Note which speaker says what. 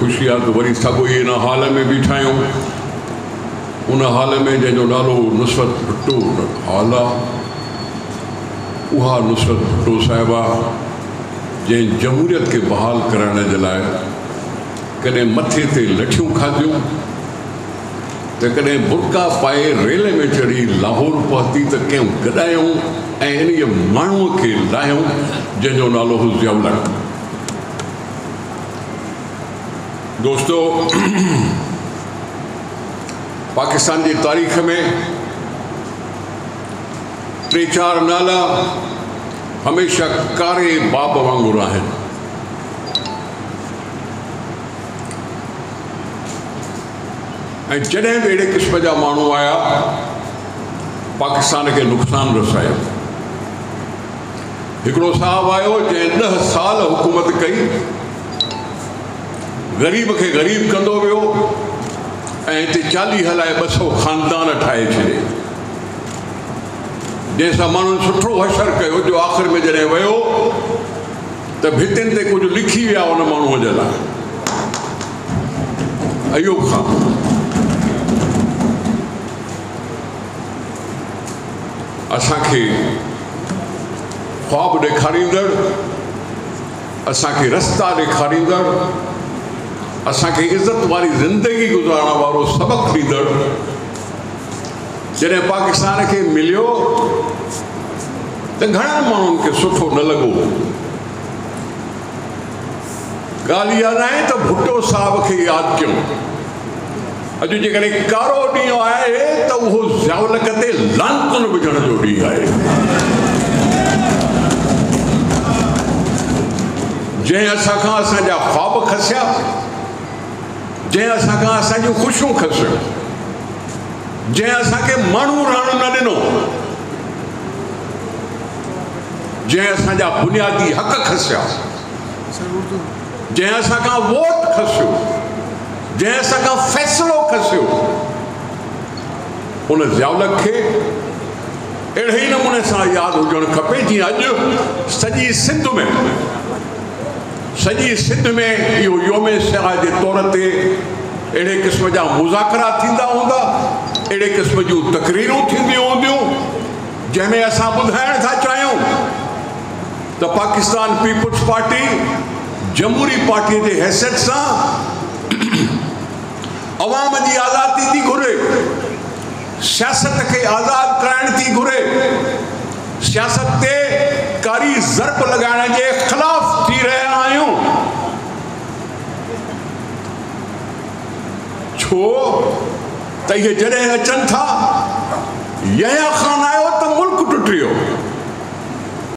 Speaker 1: ख़ुशी आहे त वरी सभु इन हाल में बीठा आहियूं। उन हाल में जंहिंजो नालो नुसरत भुट्टो हाल आहे, उहा नुसरत भुट्टो साहिबा जंहिं जमहूरियत खे बहाल कराइण जे लाइ कॾहिं मथे ते लठियूं खाधियूं त कॾहिं बुरका पाए रेल में चढ़ी लाहौर पहुती त कंहिं गॾायूं ऐं इन माण्हूअ खे लाहियूं जंहिंजो नालो हो ज़ियाउल हक़। दोस्तो, पाकिस्तान जी तारीख़ में 3-4 नाला हमेशह कारे बाब वांगुरु आहिनि। ऐं जॾहिं बि अहिड़े क़िस्म जा माण्हू आया पाकिस्तान खे नुक़सानु रसायो। हिकिड़ो साहब आयो जंहिं 10 साल हुकूमत कई, ग़रीब खे ग़रीब कंदो वियो ऐं हिते 40 हलाए 200 ख़ानदान ठाहे छॾे, जंहिंसां माण्हुनि सुठो हशर कयो जो आख़िर में जॾहिं वियो त भितियुनि ते कुझु लिखी विया उन माण्हूअ जे लाइ। अयूब खान असांखे ख्वाब ॾेखारींदड़, असांखे रस्ता ॾेखारींदड़, असांखे इज़त वारी ज़िंदगी गुज़ारण वारो सबक़ ॾींदड़ जॾहिं पाकिस्तान खे मिलियो त घणनि माण्हुनि खे सुठो न लॻो। ॻाल्हि इहा न आहे त भुट्टो साहब खे यादि कयूं। अॼु जेकॾहिं कारो ॾींहुं आहे त उहो ज़ियाउल हक़ ते लानतुनि विझण जो ॾींहुं आहे। जंहिं असांखां असांजा ख्वाब खसिया, जंहिं असांखां असांजूं ख़ुशियूं खसियूं, जंहिं असांखे माण्हू रहण न ॾिनो, जंहिं असांजा बुनियादी हक़ खसिया, जंहिं असांखां वोट खसियो, जंहिं असांखां फ़ैसिलो खसियो, उन ज़ियाउल हक़ खे अहिड़े ई नमूने सां यादि हुजणु खपे जीअं अॼु सॼी सिंध में इहो योम सिरा जे तौर ते अहिड़े क़िस्म जा मुज़ाकरा थींदा हूंदा, अहिड़े क़िस्म जूं तक़रीरूं थींदियूं हूंदियूं जंहिंमें असां ॿुधाइण था चाहियूं त पाकिस्तान पीपुल्स पार्टी जमहूरी पार्टीअ जे हैसियत सां अवाम जी आज़ादी थी घुरे, सियासत खे आज़ादु कराइण थी घुरे, सियासत ते कारी ज़रब लॻाइण जे ख़िलाफ़ थी रहिया आहियूं। छो त इहे जॾहिं अचनि था, यहया खान